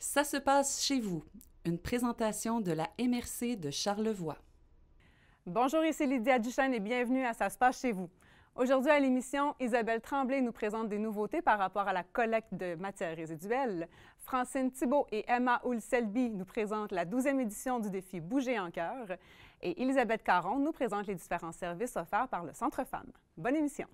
Ça se passe chez vous, une présentation de la MRC de Charlevoix. Bonjour, ici Lydia Duchesne et bienvenue à Ça se passe chez vous. Aujourd'hui à l'émission, Isabelle Tremblay nous présente des nouveautés par rapport à la collecte de matières résiduelles. Francine Thibault et Emma Houl-Selby nous présentent la 12e édition du défi Bouger en cœur. Et Elisabeth Caron nous présente les différents services offerts par le Centre Femmes. Bonne émission!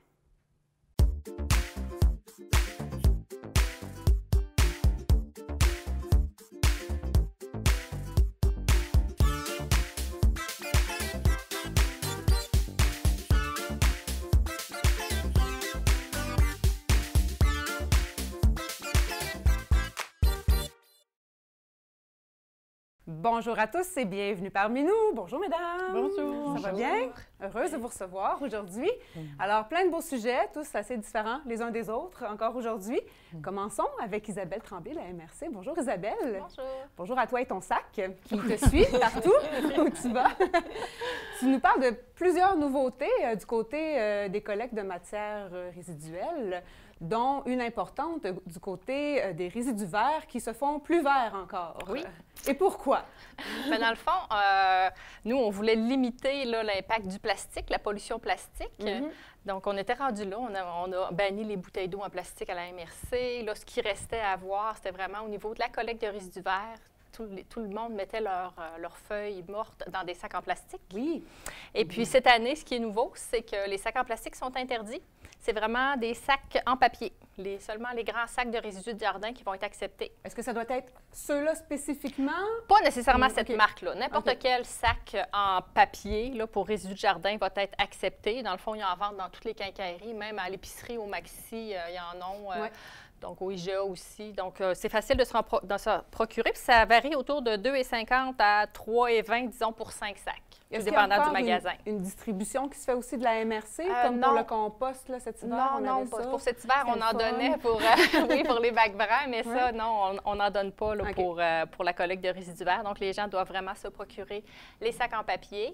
Bonjour à tous et bienvenue parmi nous. Bonjour, mesdames. Bonjour. Ça va bien? Heureuse de vous recevoir aujourd'hui. Alors, plein de beaux sujets, tous assez différents les uns des autres, encore aujourd'hui. Commençons avec Isabelle Tremblay, la MRC. Bonjour, Isabelle. Bonjour. Bonjour à toi et ton sac qui te suit partout où tu vas. Tu nous parles de plusieurs nouveautés du côté des collectes de matières résiduelles, dont une importante du côté des résidus verts qui se font plus verts encore. Oui. Et pourquoi? Bien, dans le fond, nous, on voulait limiter l'impact du plastique, la pollution plastique. Donc, on était rendu là. On a banni les bouteilles d'eau en plastique à la MRC. Là, ce qui restait à voir, c'était vraiment au niveau de la collecte de résidus verts. Tout le monde mettait leurs feuilles mortes dans des sacs en plastique. Oui. Et puis, cette année, ce qui est nouveau, c'est que les sacs en plastique sont interdits. C'est vraiment des sacs en papier. Seulement les grands sacs de résidus de jardin qui vont être acceptés. Est-ce que ça doit être ceux-là spécifiquement? Pas nécessairement cette OK. marque-là. N'importe quel sac en papier là, pour résidus de jardin va être accepté. Dans le fond, ils en vendent dans toutes les quincailleries, même à l'épicerie, au Maxi, il y en a. Ouais. Donc, au IGA aussi. Donc, c'est facile de se procurer. Puis, ça varie autour de 2,50 à 3,20, disons, pour 5 sacs. Tout dépendant du magasin. Une distribution qui se fait aussi de la MRC, comme non. pour le compost là, cet hiver? Non, pour cet hiver, on en donnait pour, oui, pour les bacs bruns, mais ça, Ouais. non, on n'en donne pas là, OK. pour la collecte de résidus verts. Donc, les gens doivent vraiment se procurer les sacs en papier.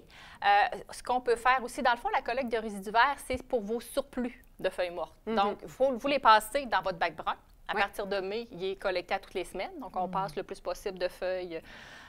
Ce qu'on peut faire aussi, dans le fond, la collecte de résidus verts, c'est pour vos surplus de feuilles mortes. Donc, il faut vous les passer dans votre bac brun. À partir de mai, il est collecté à toutes les semaines. Donc, on passe le plus possible de feuilles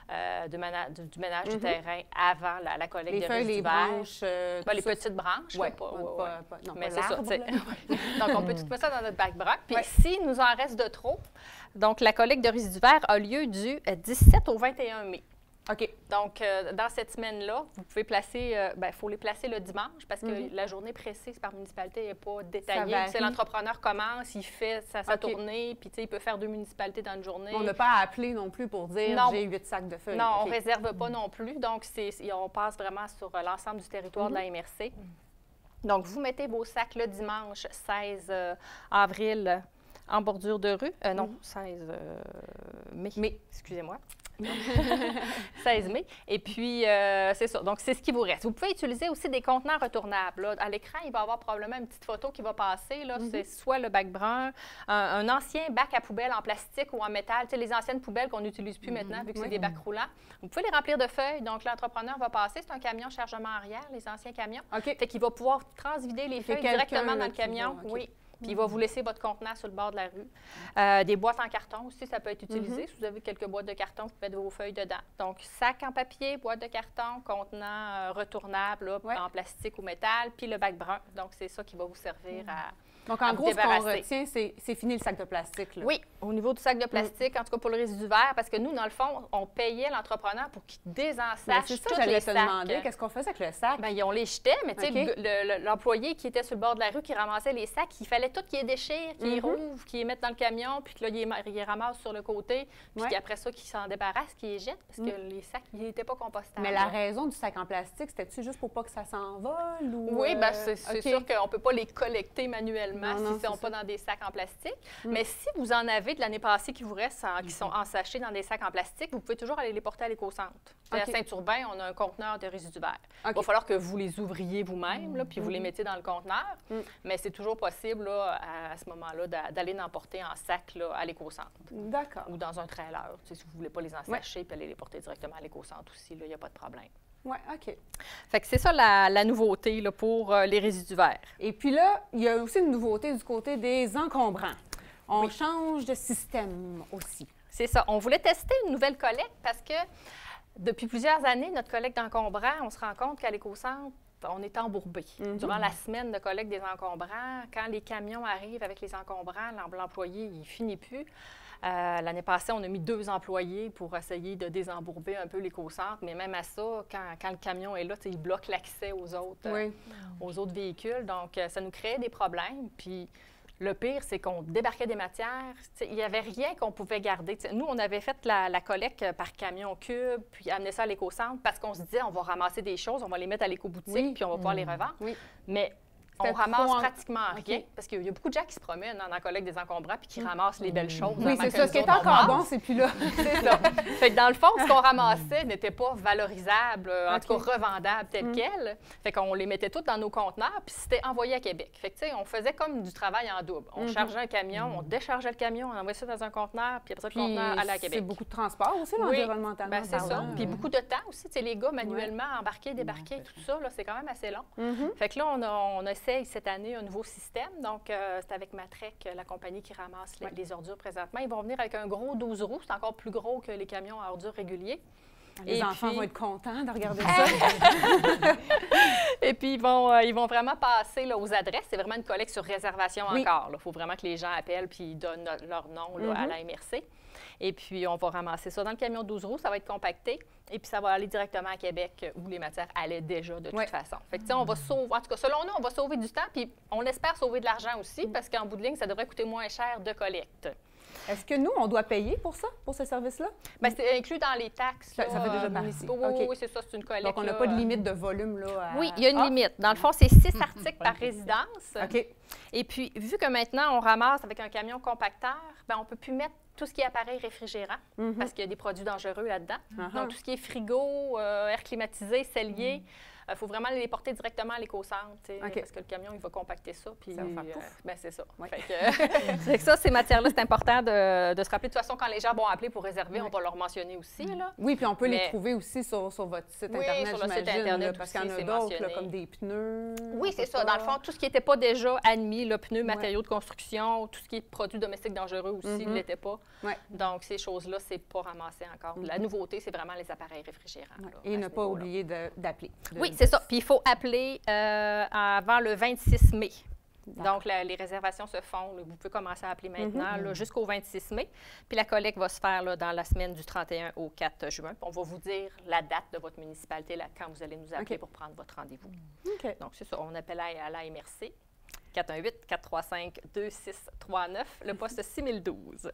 du ménage du terrain avant la collecte Les de feuilles, résidus les verts. branches, les petites branches. Ouais, là, non, mais pas c'est ça, l'arbre, tu sais. là. Donc, on peut tout mettre ça dans notre bac brun. Puis, s'il nous en reste de trop, donc la collecte de résidus verts a lieu du 17 au 21 mai. OK. Donc, dans cette semaine-là, vous pouvez placer, il faut les placer le dimanche parce que la journée précise par municipalité n'est pas détaillée. varie. Tu sais, l'entrepreneur commence, il fait sa tournée, puis tu sais, il peut faire 2 municipalités dans une journée. On n'a pas à appeler non plus pour dire Non. j'ai 8 sacs de feuilles. Non, on OK. ne réserve pas non plus. Donc, on passe vraiment sur l'ensemble du territoire de la MRC. Donc, vous mettez vos sacs le dimanche 16 avril en bordure de rue. Non, 16 mai. Excusez-moi. 16 mai. Et puis, c'est ça. Donc, c'est ce qui vous reste. Vous pouvez utiliser aussi des contenants retournables. Là. À l'écran, il va y avoir probablement une petite photo qui va passer. Là. C'est soit le bac brun, un ancien bac à poubelle en plastique ou en métal. Tu sais, les anciennes poubelles qu'on n'utilise plus maintenant, vu que c'est des bacs roulants. Vous pouvez les remplir de feuilles. Donc, l'entrepreneur va passer. C'est un camion chargement arrière, les anciens camions. OK. Fait qu'il va pouvoir transvider les feuilles directement dans le camion. OK. Oui. Puis il va vous laisser votre contenant sur le bord de la rue. Des boîtes en carton aussi, ça peut être utilisé. Si vous avez quelques boîtes de carton, vous pouvez mettre vos feuilles dedans. Donc, sac en papier, boîte de carton, contenant retournable là, en plastique ou métal, puis le bac brun. Donc, c'est ça qui va vous servir à... Donc, en vous gros, ce qu'on débarrasser. retient, c'est fini le sac de plastique. Là. Oui, au niveau du sac de plastique, en tout cas pour le résidu vert, parce que nous, dans le fond, on payait l'entrepreneur pour qu'il Ben, désensache c'est ça, tous j'allais les te sacs. demander. Qu'est-ce qu'on faisait avec le sac? Bien, on les jetait, mais tu sais, OK. l'employé qui était sur le bord de la rue, qui ramassait les sacs, il fallait tout qu'il les déchire, qu'il les rouvre, qu'il les mette dans le camion, puis que là, il les ramasse sur le côté, puis qu'après ça, qu'il s'en débarrasse, qu'il les jette, parce que les sacs, ils n'étaient pas compostables. Mais la raison du sac en plastique, c'était-tu juste pour pas que ça s'envole? Ou, Oui, bien, c'est OK. sûr qu'on ne peut pas les collecter manuellement Non, non, si ils ne sont c'est pas dans des sacs en plastique. Mais si vous en avez de l'année passée qui vous restent, qui sont en sachet dans des sacs en plastique, vous pouvez toujours aller les porter à l'éco-centre. À Saint-Urbain, on a un conteneur de résidus verts. Il va falloir que vous les ouvriez vous-même, là, puis vous les mettiez dans le conteneur. Mais c'est toujours possible là, à ce moment-là d'aller en porter en sac là, à l'éco-centre. D'accord. Ou dans un trailer. Tu sais, si vous ne voulez pas les ensacher, puis aller les porter directement à l'éco-centre aussi, il n'y a pas de problème. Oui, OK. Fait que c'est ça la nouveauté là, pour les résidus verts. Et puis là, il y a aussi une nouveauté du côté des encombrants. On change de système aussi. C'est ça. On voulait tester une nouvelle collecte parce que depuis plusieurs années, notre collecte d'encombrants, on se rend compte qu'à l'éco-centre, on est embourbé. Durant la semaine de collecte des encombrants, quand les camions arrivent avec les encombrants, l'employé, il finit plus. L'année passée, on a mis 2 employés pour essayer de désembourber un peu l'éco-centre, mais même à ça, quand le camion est là, il bloque l'accès aux autres véhicules. Donc, ça nous créait des problèmes. Puis, le pire, c'est qu'on débarquait des matières. Il n'y avait rien qu'on pouvait garder. Nous, on avait fait la collecte par camion cube, puis amener ça à l'éco-centre parce qu'on se disait, on va ramasser des choses, on va les mettre à l'éco-boutique, puis on va pouvoir les revendre. Mais on ramasse pratiquement rien, parce qu'il y a beaucoup de gens qui se promènent dans la collecte des encombrants puis qui ramassent les belles choses. Oui, c'est ça. Ce qui est encore bon, c'est plus là. C'est ça. Fait que dans le fond, ce qu'on ramassait n'était pas valorisable, en tout cas revendable tel quel. Fait qu'on les mettait toutes dans nos conteneurs, puis c'était envoyé à Québec. Fait que, tu sais, on faisait comme du travail en double. On chargeait un camion, on déchargeait le camion, on envoyait ça dans un conteneur, puis après ça, le conteneur allait à Québec. C'est beaucoup de transport aussi, environnementalement. Ben, c'est ça. Puis beaucoup de temps aussi. Tu sais, les gars, manuellement, embarquer, débarquer, tout ça, c'est quand même assez long. Fait que là, on essaye cette année un nouveau système. Donc, c'est avec Matrec, la compagnie qui ramasse les ordures présentement. Ils vont venir avec un gros 12 roues. C'est encore plus gros que les camions à ordures réguliers. Les enfants vont être contents de regarder ça. Et puis, ils vont vraiment passer là, aux adresses. C'est vraiment une collecte sur réservation encore. Il faut vraiment que les gens appellent puis ils donnent leur nom là, à la MRC. Et puis, on va ramasser ça dans le camion 12 roues. Ça va être compacté. Et puis, ça va aller directement à Québec où les matières allaient déjà de toute façon. Fait que, tu sais, on va sauver, en tout cas, selon nous, on va sauver du temps. Puis, on espère sauver de l'argent aussi parce qu'en bout de ligne, ça devrait coûter moins cher de collecte. Est-ce que nous, on doit payer pour ça, pour ce service-là? Bien, c'est inclus dans les taxes. Ça fait déjà partie. Oui, c'est ça, c'est une collecte. Donc, on n'a pas de limite de volume, là? Oui, il y a une limite. Dans le fond, c'est 6 articles par résidence. OK. Et puis, vu que maintenant, on ramasse avec un camion compacteur, bien, on ne peut plus mettre tout ce qui est appareil réfrigérant, parce qu'il y a des produits dangereux là-dedans. Donc, tout ce qui est frigo, air climatisé, cellier, il faut vraiment les porter directement à l'éco-centre, parce que le camion, il va compacter ça. Puis, ça va faire pouf. Ben, c'est ça. Fait que ça, ces matières-là, c'est important de se rappeler. De toute façon, quand les gens vont appeler pour réserver, on va leur mentionner aussi. Là. Oui, puis on peut les trouver aussi sur votre site Internet, sur le site Internet parce qu'il y en a d'autres, comme des pneus. Oui, c'est ça. Dans le fond, tout ce qui n'était pas déjà admis, le pneu, matériaux de construction, tout ce qui est produits domestiques dangereux aussi ne l'était pas. Donc, ces choses-là, c'est pas ramassé encore. La nouveauté, c'est vraiment les appareils réfrigérants. Là, et ne pas oublier d'appeler. Oui, c'est ça. Puis, il faut appeler avant le 26 mai. Donc, les réservations se font. Là, vous pouvez commencer à appeler maintenant jusqu'au 26 mai. Puis, la collecte va se faire là, dans la semaine du 31 au 4 juin. Puis on va vous dire la date de votre municipalité là, quand vous allez nous appeler pour prendre votre rendez-vous. Donc, c'est ça. On appelle à la MRC. 418-435-2639, le poste 6012.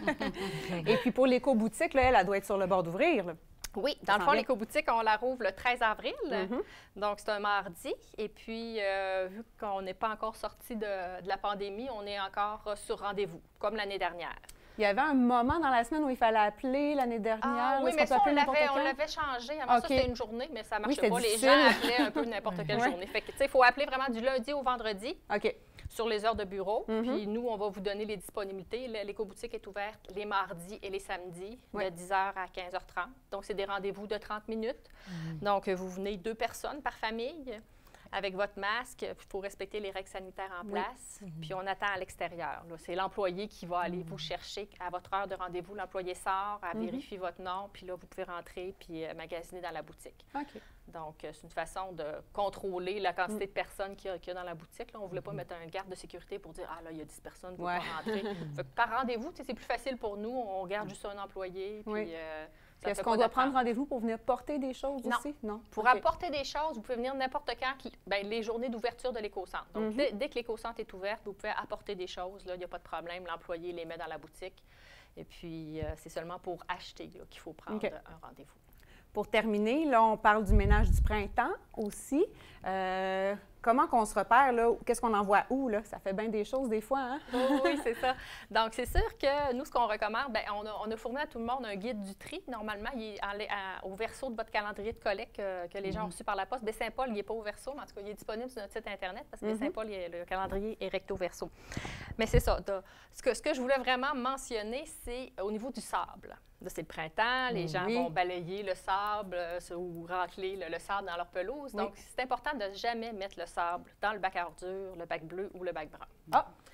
Et puis, pour l'éco-boutique, là, elle doit être sur le bord d'ouvrir. Oui, dans le fond, l'éco-boutique, on la rouvre le 13 avril. Donc, c'est un mardi. Et puis, vu qu'on n'est pas encore sorti de la pandémie, on est encore sur rendez-vous, comme l'année dernière. Il y avait un moment dans la semaine où il fallait appeler l'année dernière. Oui, mais ça, on l'avait changé. Avant ça, c'était une journée, mais ça ne marchait pas. Les gens appelaient un peu n'importe quelle journée. Fait que, tu sais, il faut appeler vraiment du lundi au vendredi. Sur les heures de bureau. Puis nous, on va vous donner les disponibilités. L'éco-boutique est ouverte les mardis et les samedis de 10h à 15h30. Donc, c'est des rendez-vous de 30 minutes. Donc, vous venez 2 personnes par famille avec votre masque. Il faut respecter les règles sanitaires en place. Puis, on attend à l'extérieur. C'est l'employé qui va aller vous chercher à votre heure de rendez-vous. L'employé sort, vérifie votre nom. Puis là, vous pouvez rentrer puis magasiner dans la boutique. Donc, c'est une façon de contrôler la quantité de personnes qu'il y a dans la boutique. Là, on ne voulait pas mettre un garde de sécurité pour dire « Ah là, il y a 10 personnes, vous ne pouvez pas rentrer. » Fait que par rendez-vous, c'est plus facile pour nous. On garde juste un employé. Puis, est-ce qu'on doit prendre rendez-vous pour venir porter des choses aussi? Non. Pour apporter des choses, vous pouvez venir n'importe quand, les journées d'ouverture de l'éco-centre. Donc, dès que l'éco-centre est ouverte, vous pouvez apporter des choses. Là, il n'y a pas de problème. L'employé les met dans la boutique. Et puis, c'est seulement pour acheter qu'il faut prendre un rendez-vous. Pour terminer, là, on parle du ménage du printemps aussi. Comment qu'on se repère, là? Qu'est-ce qu'on envoie où, là? Ça fait bien des choses des fois, hein? Oui, c'est ça. Donc, c'est sûr que nous, ce qu'on recommande, bien, on a fourni à tout le monde un guide du tri. Normalement, il est au verso de votre calendrier de collecte que les gens ont reçu par la poste. Baie-Saint-Paul, il n'est pas au verso, mais en tout cas, il est disponible sur notre site Internet parce que Baie-Saint-Paul, le calendrier est recto verso. Mais c'est ça. Ce que je voulais vraiment mentionner, c'est au niveau du sable. Là, c'est le printemps, les gens vont balayer le sable ou racler le sable dans leur pelouse. Donc, c'est important de ne jamais mettre le sable dans le bac à ordures, le bac bleu ou le bac brun.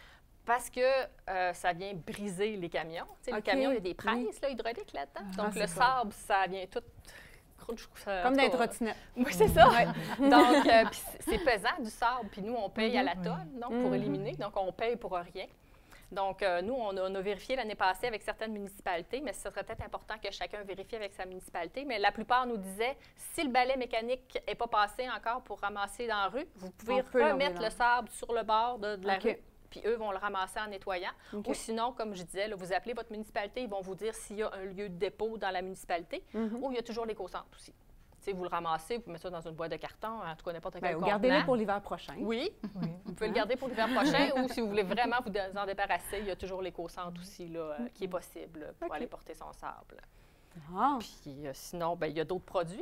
Parce que ça vient briser les camions. Tu sais, les camions, il y a des presses hydrauliques là-dedans. Donc, le sable, ça vient tout... Comme dans les trottinettes. Oui, c'est ça. Donc, c'est pesant du sable. Puis nous, on paye à la tonne donc, pour éliminer. Donc, on paye pour rien. Donc, nous, on a vérifié l'année passée avec certaines municipalités, mais ce serait peut-être important que chacun vérifie avec sa municipalité. Mais la plupart nous disaient, si le balai mécanique n'est pas passé encore pour ramasser dans la rue, vous pouvez remettre le sable sur le bord de la rue. Puis eux vont le ramasser en nettoyant. Ou sinon, comme je disais, là, vous appelez votre municipalité, ils vont vous dire s'il y a un lieu de dépôt dans la municipalité ou il y a toujours l'éco-centre aussi. T'sais, vous le ramassez, vous mettez ça dans une boîte de carton, en tout cas n'importe quel contenant. Gardez-le pour l'hiver prochain. Oui, vous pouvez le garder pour l'hiver prochain ou si vous voulez vraiment vous en débarrasser, il y a toujours l'éco-centre aussi là, qui est possible pour aller porter son sable. Puis sinon, bien, il y a d'autres produits.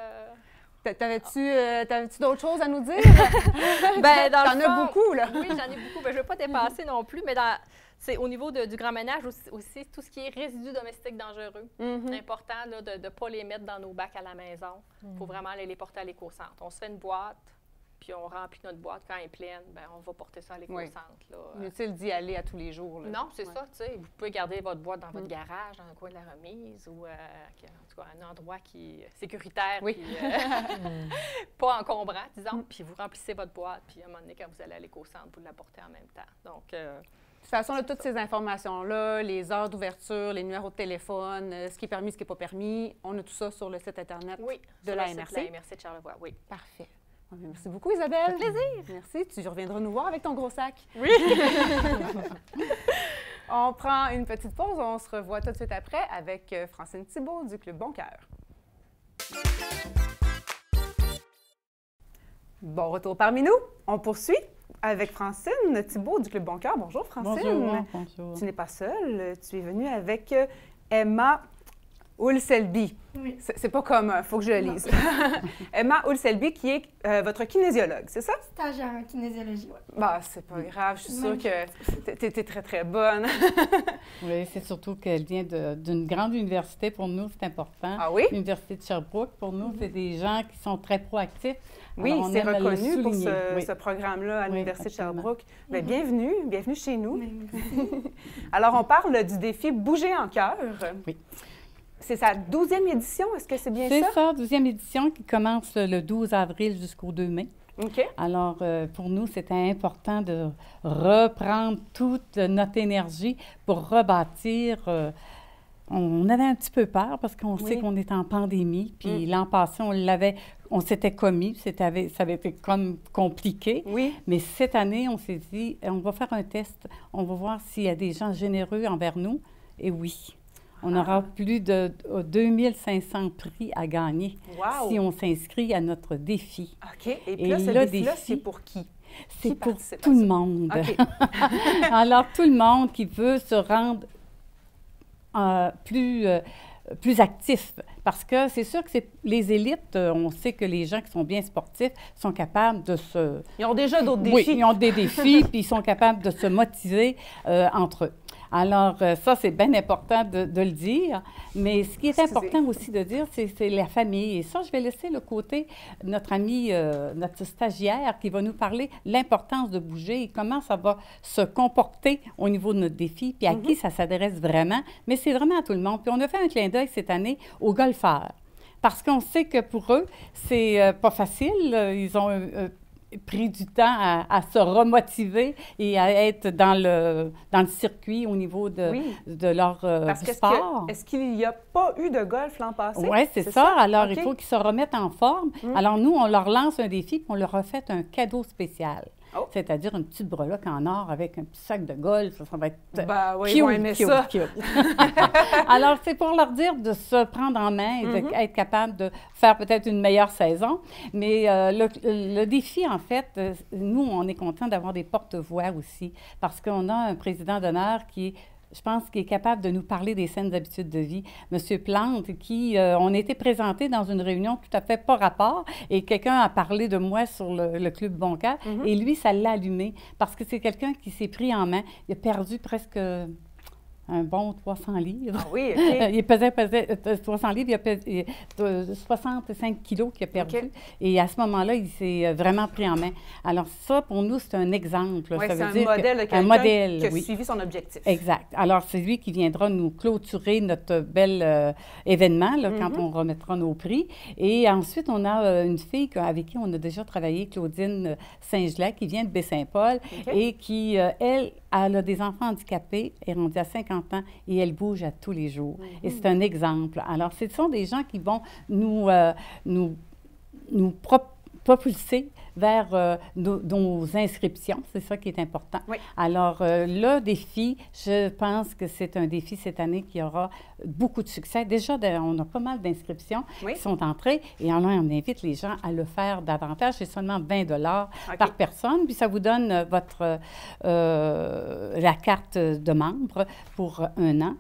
T'avais-tu d'autres choses à nous dire? Bien, t'en as beaucoup, là. Oui, j'en ai beaucoup. Bien, je ne veux pas dépasser non plus, mais c'est au niveau du grand ménage aussi, tout ce qui est résidus domestiques dangereux. C'est important là, de ne pas les mettre dans nos bacs à la maison. Il faut vraiment aller les porter à l'éco-centre. On se fait une boîte, puis on remplit notre boîte. Quand elle est pleine, bien, on va porter ça à l'éco-centre. Inutile d'y aller à tous les jours. Là. Non, c'est ça. Vous pouvez garder votre boîte dans votre garage, dans le coin de la remise ou en tout cas, un endroit qui est sécuritaire, puis, pas encombrant, disons. Puis vous remplissez votre boîte, puis à un moment donné, quand vous allez à l'éco-centre, vous la portez en même temps. Donc, de toute façon, là, toutes ces informations-là, les heures d'ouverture, les numéros de téléphone, ce qui est permis, ce qui n'est pas permis, on a tout ça sur le site Internet de la MRC. De la MRC de Charlevoix, oui. Parfait. Merci beaucoup, Isabelle. Ça fait plaisir. Merci. Tu reviendras nous voir avec ton gros sac. Oui. On prend une petite pause. On se revoit tout de suite après avec Francine Thibault du Club Bon Cœur. Bon retour parmi nous. On poursuit avec Francine Thibault du Club Bon Cœur. Bonjour, Francine. Bonjour. Tu n'es pas seule. Tu es venue avec Emma Oulselby. Oui. C'est pas comme, il faut que je le lise. Emma Oulselby, qui est votre kinésiologue, c'est ça? Stagiaire en kinésiologie, oui. Bah, c'est pas grave, je suis sûre que tu étais très, très bonne. Oui, c'est surtout qu'elle vient d'une grande université. Pour nous, c'est important. Ah oui? L'Université de Sherbrooke, pour nous, c'est des gens qui sont très proactifs. Oui, c'est reconnu pour ce programme-là à l'Université de absolument. Sherbrooke. Bien, bienvenue chez nous. Merci. Alors, on parle du défi Bouger en cœur. Oui. C'est sa 12e édition, est-ce que c'est bien ça? C'est ça, 12e édition qui commence le 12 avril jusqu'au 2 mai. OK. Alors, pour nous, c'était important de reprendre toute notre énergie pour rebâtir. On avait un petit peu peur parce qu'on sait qu'on est en pandémie. Puis l'an passé, on s'était commis, ça avait été comme compliqué. Oui. Mais cette année, on s'est dit, on va faire un test, on va voir s'il y a des gens généreux envers nous. Et oui. On aura plus de 2500 prix à gagner si on s'inscrit à notre défi. OK. Et puis là, ce défi-là, c'est pour qui? C'est pour tout le monde. OK. Alors, tout le monde qui veut se rendre plus actif. Parce que c'est sûr que les élites, on sait que les gens qui sont bien sportifs sont capables de se... Ils ont déjà d'autres défis. Oui, ils ont des défis, puis ils sont capables de se motiver entre eux. Alors, ça, c'est bien important de le dire. Mais ce qui est important aussi de dire, c'est la famille. Et ça, je vais laisser le côté notre ami, notre stagiaire, qui va nous parler de l'importance de bouger et comment ça va se comporter au niveau de notre défi, puis à qui ça s'adresse vraiment. Mais c'est vraiment à tout le monde. Puis on a fait un clin d'œil cette année aux golfeurs. Parce qu'on sait que pour eux, c'est pas facile. Ils ont pris du temps à se remotiver et à être dans le circuit au niveau de leur sport. Est-ce qu'il n'y a pas eu de golf l'an passé? Oui, c'est ça. Alors, il faut qu'ils se remettent en forme. Alors, nous, on leur lance un défi puis on leur a fait un cadeau spécial. C'est-à-dire une petite breloque en or avec un petit sac de golf. Ça va être cute. Alors, c'est pour leur dire de se prendre en main et d'être capable de faire peut-être une meilleure saison. Mais le défi, en fait, nous, on est content d'avoir des porte-voix aussi parce qu'on a un président d'honneur qui est, je pense, qui est capable de nous parler des saines habitudes de vie. Monsieur Plante, qui, on a été présenté dans une réunion tout à fait pas rapport, et quelqu'un a parlé de moi sur le Club Bon Cœur, et lui, ça l'a allumé, parce que c'est quelqu'un qui s'est pris en main. Il a perdu presque un bon 300 livres. Ah oui, OK. Il pesait 300 livres, il a pesé 65 kilos qu'il a perdu. OK. Et à ce moment-là, il s'est vraiment pris en main. Alors ça, pour nous, c'est un exemple. Oui, Ça c'est veut un dire modèle de un quelqu'un modèle, qui a oui. suivi son objectif. Exact. Alors, c'est lui qui viendra nous clôturer notre bel événement, là, quand on remettra nos prix. Et ensuite, on a une fille avec qui on a déjà travaillé, Claudine Saint-Gelais, qui vient de Baie-Saint-Paul et qui, elle a des enfants handicapés, est rendue à 50 ans et elle bouge à tous les jours. Et c'est un exemple. Alors, ce sont des gens qui vont nous propulser vers nos inscriptions. C'est ça qui est important. Oui. Alors, le défi, je pense que c'est un défi cette année qui aura beaucoup de succès. Déjà, on a pas mal d'inscriptions qui sont entrées et alors, on invite les gens à le faire davantage. C'est seulement 20 $ par personne. Puis, ça vous donne la carte de membre pour 1 an.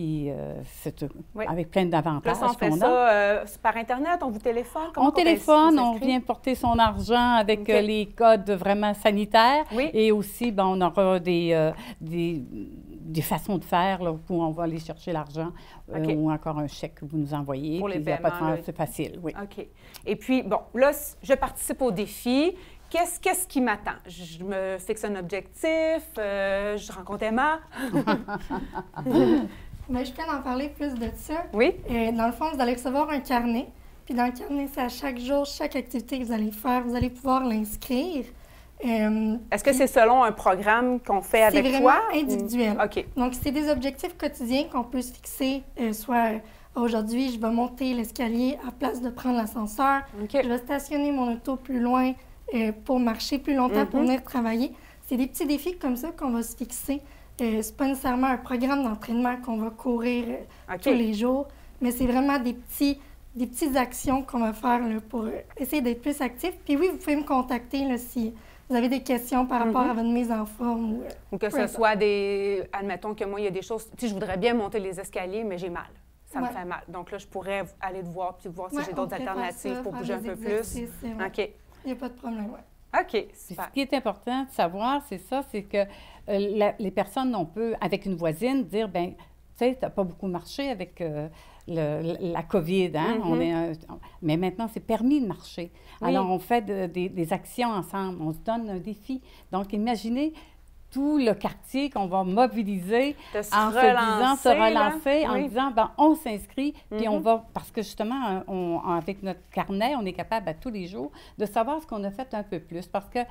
Avec plein d'avantages. Là, on fait ça par Internet, on vous téléphone? On téléphone, on vient porter son argent avec les codes vraiment sanitaires. Oui. Et aussi, ben, on aura des façons de faire là, où on va aller chercher l'argent ou encore un chèque que vous nous envoyez. Pour les paiements. paiements. C'est facile, oui. OK. Et puis, bon, là, je participe au défi. Qu'est-ce qui m'attend? Je me fixe un objectif, je rencontre Emma. Bien, je peux en parler plus de ça. Oui. Dans le fond, vous allez recevoir un carnet. Puis dans le carnet, c'est à chaque jour, chaque activité que vous allez faire, vous allez pouvoir l'inscrire. Est-ce que c'est selon un programme qu'on fait avec toi? C'est vraiment individuel. OK. Donc, c'est des objectifs quotidiens qu'on peut se fixer, soit aujourd'hui, je vais monter l'escalier à place de prendre l'ascenseur. OK. Je vais stationner mon auto plus loin pour marcher plus longtemps pour venir travailler. C'est des petits défis comme ça qu'on va se fixer. C'est pas nécessairement un programme d'entraînement qu'on va courir tous les jours, mais c'est vraiment des petites actions qu'on va faire là, pour essayer d'être plus actifs. Puis oui, vous pouvez me contacter là, si vous avez des questions par rapport à votre mise en forme. Ou que ce soit admettons que moi, il y a des choses... Tu sais, je voudrais bien monter les escaliers, mais j'ai mal. Ça me fait mal. Donc là, je pourrais aller te voir puis voir si j'ai d'autres alternatives pour bouger un peu plus. OK. Il n'y a pas de problème, OK, super. Ce qui est important de savoir, c'est que les personnes, on peut, avec une voisine, dire, bien, tu sais, tu n'as pas beaucoup marché avec la COVID, hein? Mais maintenant, c'est permis de marcher. Oui. Alors, on fait des actions ensemble, on se donne un défi. Donc, imaginez tout le quartier qu'on va mobiliser en se relancer, en disant, ben, on s'inscrit, puis on va, parce que justement, avec notre carnet, on est capable à tous les jours de savoir ce qu'on a fait un peu plus, parce que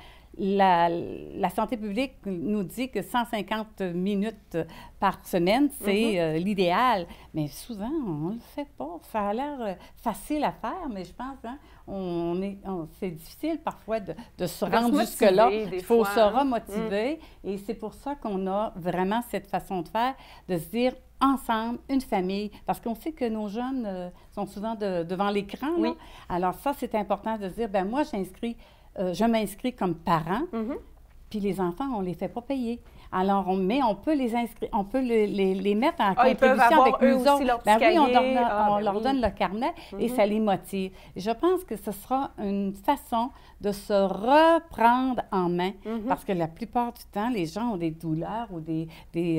la santé publique nous dit que 150 minutes par semaine, c'est l'idéal, mais souvent, on ne le fait pas. Ça a l'air facile à faire, mais je pense, hein, c'est difficile parfois de se rendre jusque-là. Il faut se remotiver. Et c'est pour ça qu'on a vraiment cette façon de faire, de se dire ensemble, une famille, parce qu'on sait que nos jeunes sont souvent devant l'écran. Oui. Alors ça, c'est important de se dire, bien moi, je m'inscris comme parent, puis les enfants, on ne les fait pas payer. Alors, on peut les inscrire, on peut les mettre en contribution avec nous autres. Ben oui, on leur donne le carnet et ça les motive. Et je pense que ce sera une façon de se reprendre en main parce que la plupart du temps, les gens ont des douleurs ou des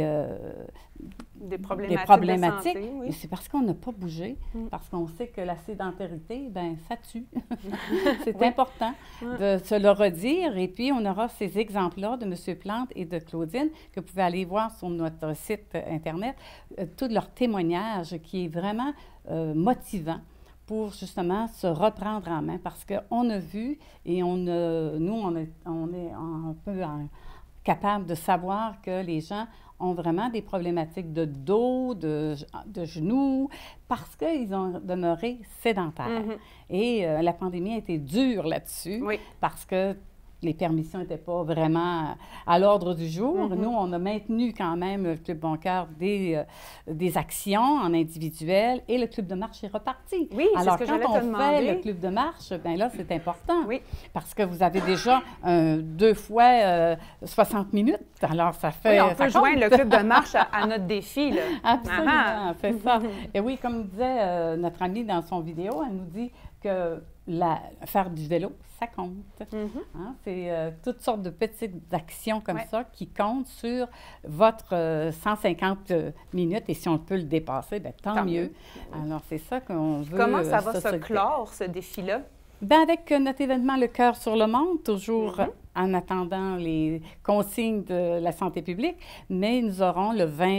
problématiques. De santé, et c'est parce qu'on n'a pas bougé, parce qu'on sait que la sédentarité, bien, ça tue. C'est important de se le redire. Et puis, on aura ces exemples-là de M. Plante et de Claudine que vous pouvez aller voir sur notre site Internet, tous leurs témoignages qui est vraiment motivant pour justement se reprendre en main parce qu'on a vu et nous, on est un peu capable de savoir que les gens ont vraiment des problématiques de dos, de genoux, parce qu'ils ont demeuré sédentaires. Et la pandémie a été dure là-dessus, parce que les permissions n'étaient pas vraiment à l'ordre du jour. Nous, on a maintenu quand même, le Club Bon Cœur, des actions en individuel et le Club de marche est reparti. Oui, c'est ce que j'allais te demander. Alors, quand on fait le Club de marche, bien là, c'est important. Oui. Parce que vous avez déjà 2 fois 60 minutes. Alors, ça fait... Oui, on peut joindre le Club de marche à notre défi, là. Absolument, c'est ça. Et oui, comme disait notre amie dans son vidéo, elle nous dit, que faire du vélo, ça compte. Hein? C'est toutes sortes de petites actions comme ça qui comptent sur votre 150 minutes. Et si on peut le dépasser, bien, tant mieux. Alors, c'est ça qu'on veut. Comment ça va se clore, ce défi-là? Bien, avec notre événement Le Cœur sur le monde, toujours en attendant les consignes de la santé publique, mais nous aurons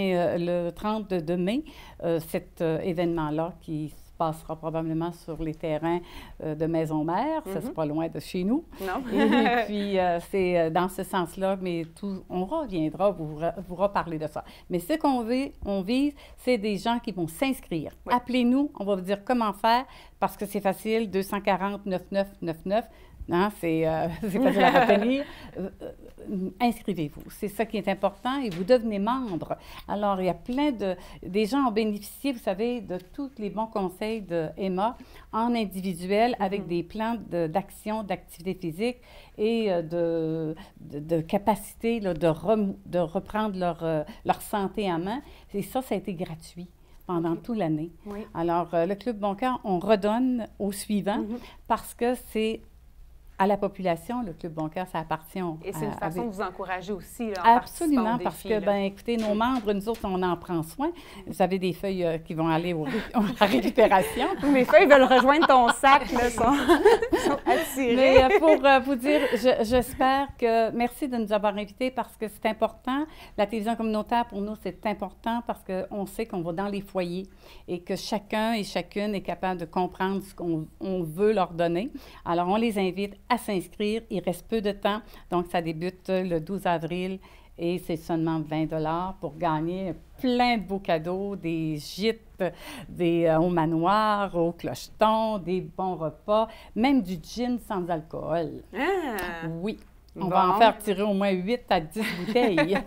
le 30 de mai cet événement-là qui se passera probablement sur les terrains de Maison-Mère. Ça, c'est pas loin de chez nous. Non. Et puis, c'est dans ce sens-là, mais on reviendra vous reparler de ça. Mais ce qu'on vise, c'est des gens qui vont s'inscrire. Oui. Appelez-nous, on va vous dire comment faire, parce que c'est facile, 240 9999. Hein, c'est facile à retenir. Inscrivez-vous. C'est ça qui est important et vous devenez membre. Alors, il y a des gens ont bénéficié, vous savez, de tous les bons conseils de Emma en individuel avec des plans d'action, d'activité physique et de capacité là, de reprendre leur santé en main. Et ça a été gratuit pendant toute l'année. Oui. Alors, le Club Bon Cœur, on redonne au suivant parce que c'est à la population, le Club Bon Cœur, ça appartient Et c'est une façon de vous encourager aussi, là, en absolument, parce que, bien, écoutez, nos membres, nous autres, on en prend soin. Vous avez des feuilles qui vont aller à récupération. Mes feuilles veulent rejoindre ton sac, là, sont attirées. Mais pour vous dire, j'espère que... Merci de nous avoir invités parce que c'est important. La télévision communautaire, pour nous, c'est important parce qu'on sait qu'on va dans les foyers et que chacun et chacune est capable de comprendre ce qu'on veut leur donner. Alors, on les invite à s'inscrire. Il reste peu de temps, donc ça débute le 12 avril et c'est seulement 20 $ pour gagner plein de beaux cadeaux, des gîtes, au manoir, au clocheton, des bons repas, même du gin sans alcool. Ah! Oui. On va en faire tirer au moins 8 à 10 bouteilles.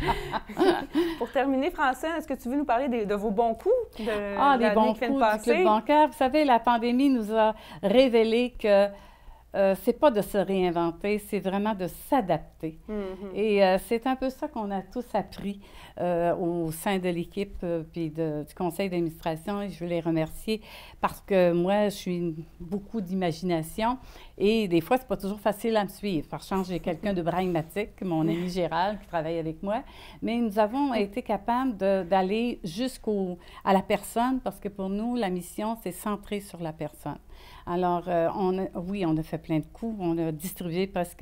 Pour terminer, Francine, est-ce que tu veux nous parler de vos bons coups les bons coups du Club Bon Cœur? Vous savez, la pandémie nous a révélé que c'est pas de se réinventer, c'est vraiment de s'adapter. Et c'est un peu ça qu'on a tous appris au sein de l'équipe puis du conseil d'administration. Et je veux les remercier parce que moi, je suis beaucoup d'imagination et des fois, c'est pas toujours facile à me suivre. Par chance, j'ai quelqu'un de pragmatique, mon ami Gérald, qui travaille avec moi. Mais nous avons été capables d'aller jusqu'à la personne parce que pour nous, la mission, c'est centré sur la personne. Alors, on a fait plein de coups. On a distribué presque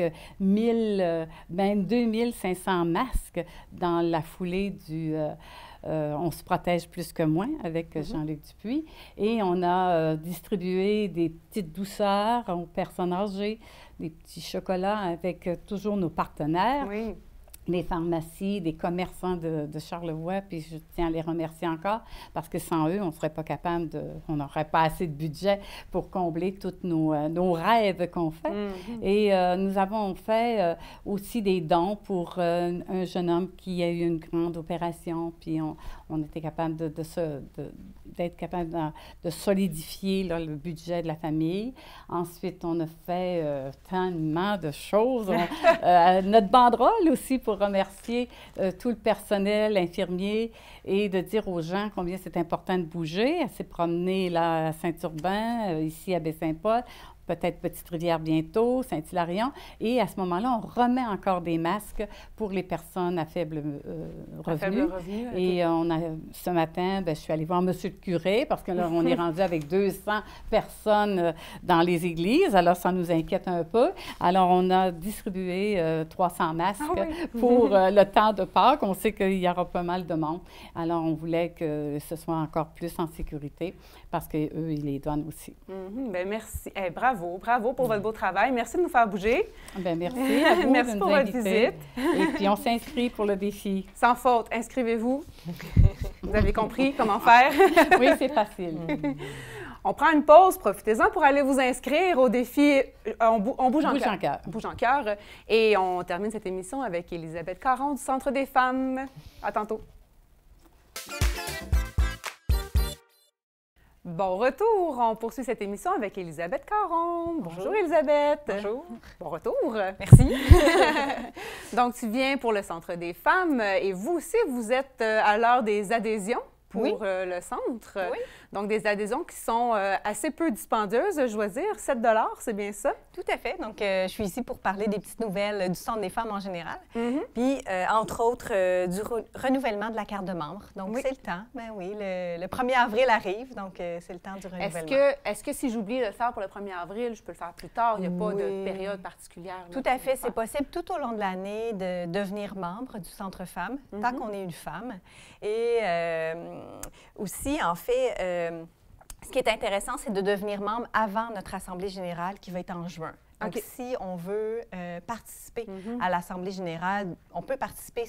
2500 masques dans la foulée du... on se protège plus que moins avec Jean-Luc Dupuis. Et on a distribué des petites douceurs aux personnes âgées, des petits chocolats avec toujours nos partenaires. Oui. Les pharmacies, des commerçants de Charlevoix, puis je tiens à les remercier encore parce que sans eux, on ne serait pas capable on n'aurait pas assez de budget pour combler tous nos rêves qu'on fait. Et nous avons fait aussi des dons pour un jeune homme qui a eu une grande opération, puis on était capable d'être capable de solidifier là, le budget de la famille. Ensuite, on a fait tellement de choses. Notre banderole aussi pour remercier tout le personnel infirmier et de dire aux gens combien c'est important de bouger. Elle s'est promenée là, à Saint-Urbain, ici à Baie-Saint-Paul, peut-être Petite-Rivière bientôt, Saint-Hilarion. Et à ce moment-là, on remet encore des masques pour les personnes à faible revenu. Et ce matin, je suis allée voir M. le curé parce que là, on est rendu avec 200 personnes dans les églises. Alors, ça nous inquiète un peu. Alors, on a distribué 300 masques pour le temps de Pâques. On sait qu'il y aura pas mal de monde. Alors, on voulait que ce soit encore plus en sécurité parce qu'eux, ils les donnent aussi. Bien, merci. Bravo pour votre beau travail. Merci de nous faire bouger. Bien, merci à vous. Merci pour votre visite. Et puis, on s'inscrit pour le défi. Sans faute, inscrivez-vous. Vous avez compris comment faire? Oui, c'est facile. On prend une pause, profitez-en pour aller vous inscrire au défi On bouge en cœur. Bouge en cœur. Et on termine cette émission avec Élisabeth Caron du Centre des femmes. À tantôt. Bon retour! On poursuit cette émission avec Élisabeth Caron. Bonjour Élisabeth! Bonjour! Bon retour! Merci! Donc, tu viens pour le Centre des femmes et vous aussi, vous êtes à l'heure des adhésions? pour Oui. le centre. Oui. Donc, des adhésions qui sont assez peu dispendieuses, je dois dire. 7 c'est bien ça? Tout à fait. Donc, je suis ici pour parler des petites nouvelles du Centre des femmes en général. Puis, entre autres, du renouvellement de la carte de membre. Donc, Oui. c'est le temps. Ben oui, le 1er avril arrive, donc c'est le temps du renouvellement. Est-ce que si j'oublie de le faire pour le 1er avril, je peux le faire plus tard? Il n'y a pas de Oui. période particulière? là, Tout pour à le fait. faire? C'est possible tout au long de l'année de devenir membre du Centre Femmes, tant qu'on est une femme. Et aussi, en fait, ce qui est intéressant, c'est de devenir membre avant notre Assemblée générale qui va être en juin. Donc, OK. si on veut participer à l'Assemblée générale, on peut participer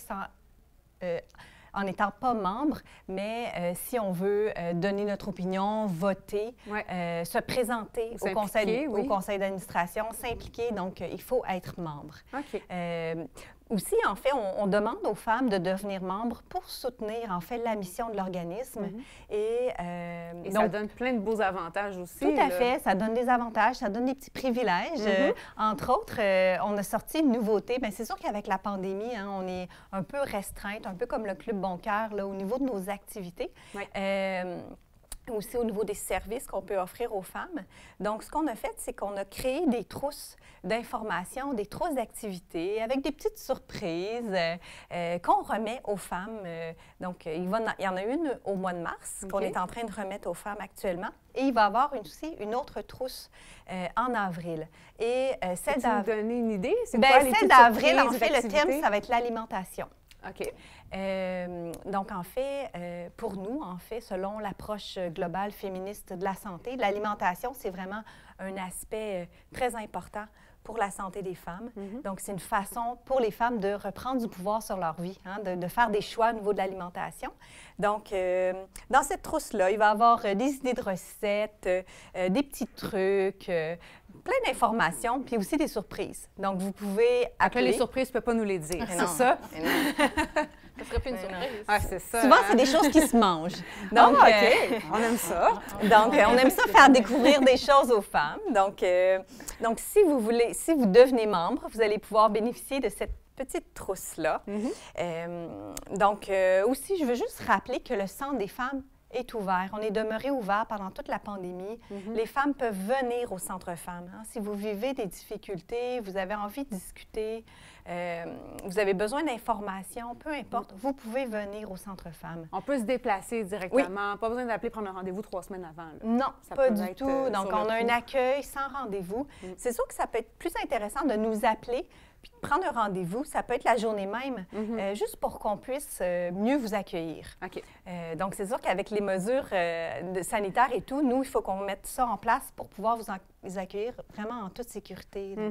en n'étant pas membre, mais si on veut donner notre opinion, voter, Ouais. se présenter au S'impliquer, oui. conseil d'administration, s'impliquer, donc il faut être membre. OK. Aussi, en fait, on demande aux femmes de devenir membres pour soutenir, en fait, la mission de l'organisme. Et, Et donc, ça donne plein de beaux avantages aussi. tout à là. fait, ça donne des avantages, ça donne des petits privilèges. Entre autres, on a sorti une nouveauté. Bien, c'est sûr qu'avec la pandémie, hein, on est un peu restreinte, un peu comme le Club Bon Cœur, là, au niveau de nos activités. Ouais. Aussi au niveau des services qu'on peut offrir aux femmes. Donc, ce qu'on a fait, c'est qu'on a créé des trousses d'informations, des trousses d'activités avec des petites surprises qu'on remet aux femmes. Donc, il y en a une au mois de mars qu'on est en train de remettre aux femmes actuellement. Et il va y avoir aussi une autre trousse en avril. Et celle Peux-tu nous donner une idée? C'est ben, quoi les celle petites d'avril, en surprises, fait, le activités? thème, ça va être l'alimentation. OK. Donc, en fait, pour nous, en fait, selon l'approche globale féministe de la santé, l'alimentation, c'est vraiment un aspect très important pour la santé des femmes. Donc, c'est une façon pour les femmes de reprendre du pouvoir sur leur vie, hein, de faire des choix au niveau de l'alimentation. Donc, dans cette trousse-là, il va y avoir des idées de recettes, des petits trucs, plein d'informations, puis aussi des surprises. Donc, vous pouvez Après, appeler. les surprises, tu ne peux pas nous les dire. Mais C'est non, ça? mais non. Ce serait plus une surprise. Ah, c'est ça. Souvent, hein? c'est des choses qui se mangent. Donc, Ah, OK. On aime ça. donc, on aime ça faire découvrir des choses aux femmes. Donc, si vous devenez membre, vous allez pouvoir bénéficier de cette petite trousse-là. Donc, aussi, je veux juste rappeler que le Centre des femmes est ouvert. On est demeuré ouvert pendant toute la pandémie. Les femmes peuvent venir au Centre Femmes. Hein. Si vous vivez des difficultés, vous avez envie de discuter, vous avez besoin d'informations, peu importe, vous pouvez venir au Centre Femmes. On peut se déplacer directement. Pas besoin d'appeler prendre un rendez-vous 3 semaines avant. Là. Non, Ça pas peut du être, tout. Donc, sur le on a un coup. accueil sans rendez-vous. C'est sûr que ça peut être plus intéressant de nous appeler puis de prendre un rendez-vous. Ça peut être la journée même, juste pour qu'on puisse mieux vous accueillir. OK. Donc, c'est sûr qu'avec les mesures sanitaires et tout, nous, il faut qu'on mette ça en place pour pouvoir vous accueillir vraiment en toute sécurité. Donc,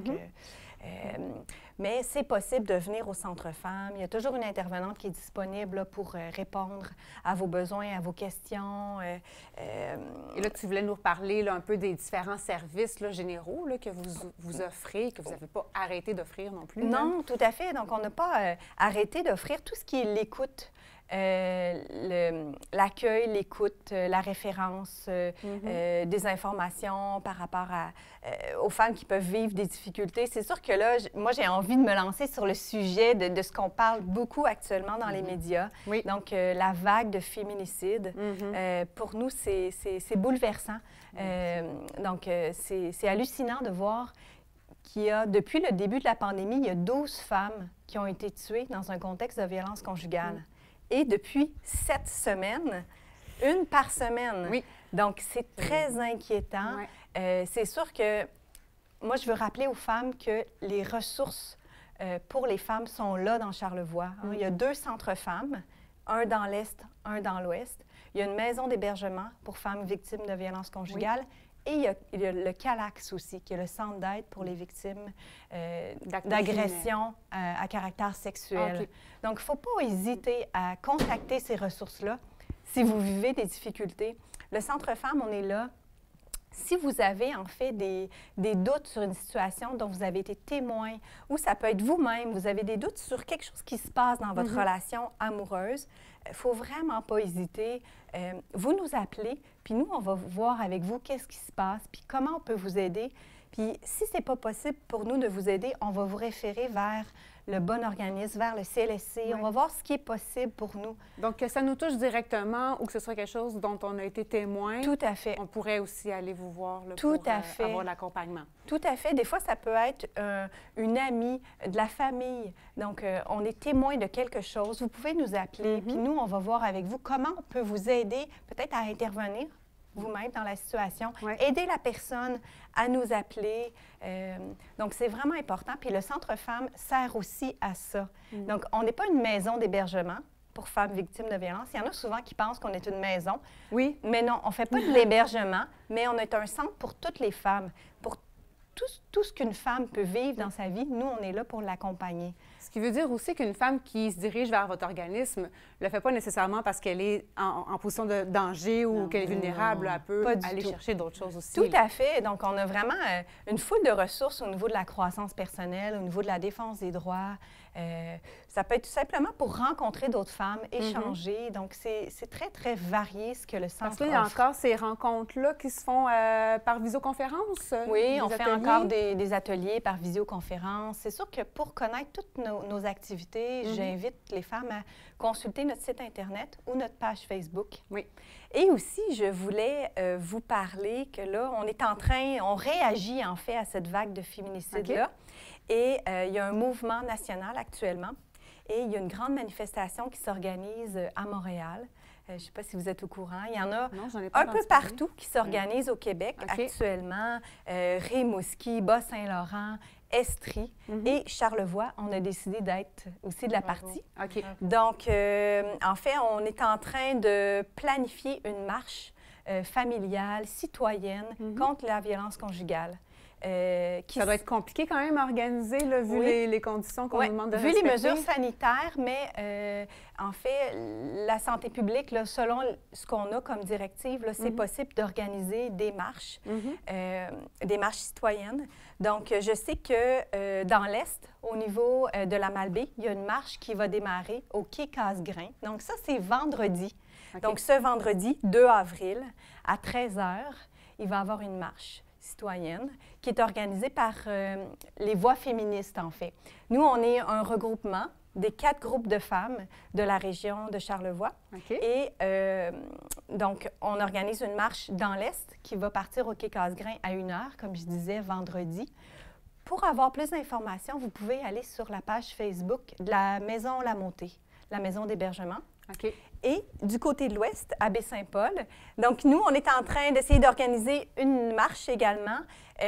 mais c'est possible de venir au Centre Femmes. Il y a toujours une intervenante qui est disponible là, pour répondre à vos besoins, à vos questions. Et là, tu voulais nous reparler là, un peu des différents services là, généraux là, que vous offrez, que vous n'avez pas arrêté d'offrir non plus. là. Non, tout à fait. Donc, on n'a pas arrêté d'offrir tout ce qui est l'écoute, l'accueil, l'écoute, la référence, des informations par rapport aux femmes qui peuvent vivre des difficultés. C'est sûr que là, moi, j'ai envie de me lancer sur le sujet de ce qu'on parle beaucoup actuellement dans les médias. Oui. Donc, la vague de féminicide, pour nous, c'est bouleversant. Donc, c'est hallucinant de voir qu'il y a, depuis le début de la pandémie, il y a 12 femmes qui ont été tuées dans un contexte de violence conjugale. Et depuis 7 semaines, une par semaine. Oui. Donc, c'est très inquiétant. Ouais. C'est sûr que moi, je veux rappeler aux femmes que les ressources pour les femmes sont là dans Charlevoix. Hein. Il y a 2 centres femmes, un dans l'Est, un dans l'Ouest. Il y a une maison d'hébergement pour femmes victimes de violences conjugales. Et il y a le CALAX aussi, qui est le centre d'aide pour les victimes d'agressions à caractère sexuel. Okay. Donc, il ne faut pas hésiter à contacter ces ressources-là si vous vivez des difficultés. Le Centre Femmes, on est là. Si vous avez en fait des doutes sur une situation dont vous avez été témoin, ou ça peut être vous-même, vous avez des doutes sur quelque chose qui se passe dans votre relation amoureuse, il ne faut vraiment pas hésiter. Vous nous appelez, puis nous, on va voir avec vous qu'est-ce qui se passe, puis comment on peut vous aider. Puis si ce n'est pas possible pour nous de vous aider, on va vous référer vers le bon organisme, vers le CLSC. On va voir ce qui est possible pour nous. Donc, que ça nous touche directement ou que ce soit quelque chose dont on a été témoin. Tout à fait. On pourrait aussi aller vous voir là, Tout pour à fait. avoir l'accompagnement. Tout à fait. Des fois, ça peut être une amie, de la famille. Donc, on est témoin de quelque chose. Vous pouvez nous appeler, puis nous, on va voir avec vous comment on peut vous aider peut-être à intervenir vous-même dans la situation, aider la personne à nous appeler. Donc, c'est vraiment important. Puis le Centre Femmes sert aussi à ça. Donc, on n'est pas une maison d'hébergement pour femmes victimes de violences. Il y en a souvent qui pensent qu'on est une maison. Oui. Mais non, on ne fait pas de l'hébergement, mais on est un centre pour toutes les femmes, pour tout ce qu'une femme peut vivre dans sa vie. Nous, on est là pour l'accompagner. Ce qui veut dire aussi qu'une femme qui se dirige vers votre organisme ne le fait pas nécessairement parce qu'elle est en position de danger ou qu'elle est vulnérable. Elle peut aller chercher d'autres choses aussi. Tout à fait. Donc, on a vraiment une foule de ressources au niveau de la croissance personnelle, au niveau de la défense des droits. Ça peut être tout simplement pour rencontrer d'autres femmes, échanger. Donc, c'est très, très varié ce que le centre offre. Parce qu'il y a encore ces rencontres-là qui se font par visioconférence? Oui, on fait encore des ateliers par visioconférence. C'est sûr que pour connaître toutes nos activités, j'invite les femmes à consulter notre site Internet ou notre page Facebook. Oui. Et aussi, je voulais vous parler que là, on réagit en fait à cette vague de féminicide-là. Et il y a un mouvement national actuellement et il y a une grande manifestation qui s'organise à Montréal. Je ne sais pas si vous êtes au courant. Il y en a un peu partout qui s'organisent au Québec actuellement. Rimouski, Bas-Saint-Laurent, Estrie et Charlevoix. On a décidé d'être aussi de la partie. Donc, en fait, on est en train de planifier une marche familiale, citoyenne contre la violence conjugale. Ça doit être compliqué quand même à organiser, là, vu les conditions qu'on nous demande de respecter. Vu les mesures sanitaires, mais en fait, la santé publique, là, selon ce qu'on a comme directive, c'est possible d'organiser des marches citoyennes. Donc, je sais que dans l'Est, au niveau de la Malbaie, il y a une marche qui va démarrer au quai Casgrain. Donc, ça, c'est vendredi. Donc, ce vendredi, 2 avril, à 13 h, il va y avoir une marche citoyenne qui est organisée par les voix féministes, en fait. Nous, on est un regroupement des 4 groupes de femmes de la région de Charlevoix. Et donc, on organise une marche dans l'Est qui va partir au quai Casgrain à 1 h, comme je disais, vendredi. Pour avoir plus d'informations, vous pouvez aller sur la page Facebook de la Maison La Montée, la maison d'hébergement. Et du côté de l'Ouest, à Baie-Saint-Paul. Donc, nous, on est en train d'essayer d'organiser une marche également.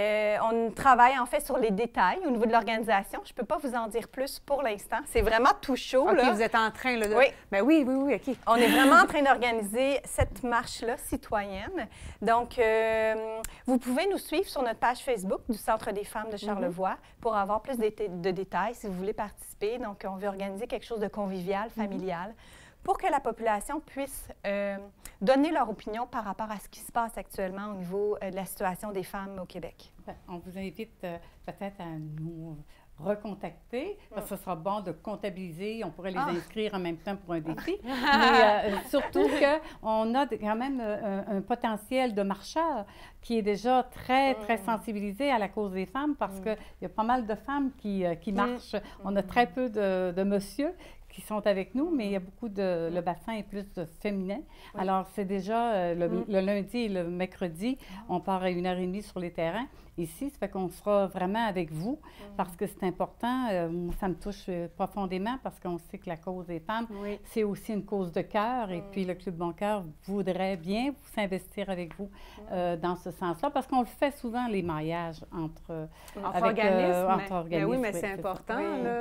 On travaille en fait sur les détails au niveau de l'organisation. Je ne peux pas vous en dire plus pour l'instant. C'est vraiment tout chaud. Là. Vous êtes en train là, de... Oui. Ben oui, OK. On est vraiment en train d'organiser cette marche-là citoyenne. Donc, vous pouvez nous suivre sur notre page Facebook du Centre des femmes de Charlevoix pour avoir plus de détails si vous voulez participer. Donc, on veut organiser quelque chose de convivial, familial, pour que la population puisse donner leur opinion par rapport à ce qui se passe actuellement au niveau de la situation des femmes au Québec. On vous invite peut-être à nous recontacter, parce que ce sera bon de comptabiliser, on pourrait les inscrire en même temps pour un défi, mais surtout qu'on a quand même un potentiel de marcheurs qui est déjà très, très sensibilisé à la cause des femmes, parce qu'il y a pas mal de femmes qui marchent. On a très peu de messieurs qui sont avec nous, mais il y a beaucoup de... Le bassin est plus féminin. Alors, c'est déjà le lundi et le mercredi, on part à 1h30 sur les terrains. Ici, ça fait qu'on sera vraiment avec vous parce que c'est important. Ça me touche profondément parce qu'on sait que la cause des femmes, c'est aussi une cause de cœur. Et puis, le Club Bon Cœur voudrait bien s'investir avec vous dans ce sens-là parce qu'on le fait souvent, les maillages entre organismes. Ben oui, mais c'est important.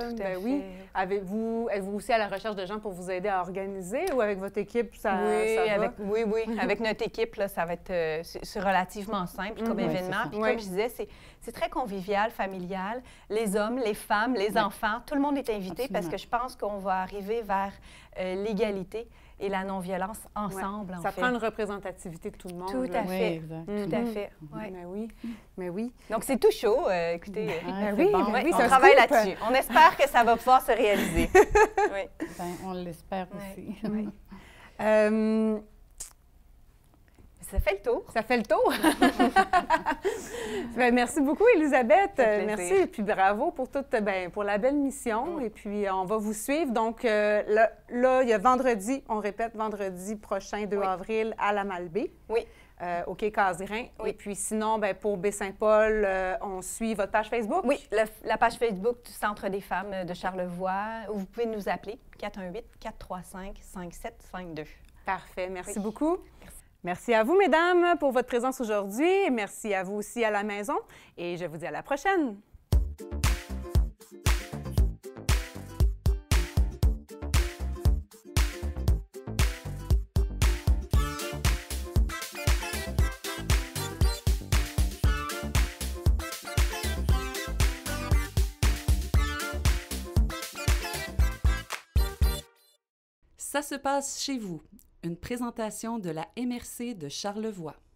Êtes-vous aussi à la recherche de gens pour vous aider à organiser ou avec votre équipe, ça va? Oui. Avec notre équipe, là, ça va être c'est relativement simple comme événement. Puis comme je disais, c'est très convivial, familial. Les hommes, les femmes, les enfants, tout le monde est invité parce que je pense qu'on va arriver vers l'égalité et la non-violence ensemble. Ça prend une représentativité de tout le monde. Tout à fait. Tout à fait. Mais oui. Donc, c'est tout chaud. Écoutez, on ça travaille là-dessus. On espère que ça va pouvoir se réaliser. On l'espère aussi. Ça fait le tour. Ça fait le tour. Bien, merci beaucoup, Élisabeth. Merci. Et puis bravo pour pour la belle mission. Et puis, on va vous suivre. Donc, là, il y a vendredi, on répète, vendredi prochain, 2 avril, à la Malbaie. Oui. Au Quai Caserin. Oui. Et puis sinon, pour Baie-Saint-Paul, on suit votre page Facebook? Oui, la page Facebook du Centre des femmes de Charlevoix, où vous pouvez nous appeler, 418-435-5752. Parfait. Merci beaucoup. Merci à vous, mesdames, pour votre présence aujourd'hui. Merci à vous aussi à la maison. Et je vous dis à la prochaine. Ça se passe chez vous. Une présentation de la MRC de Charlevoix.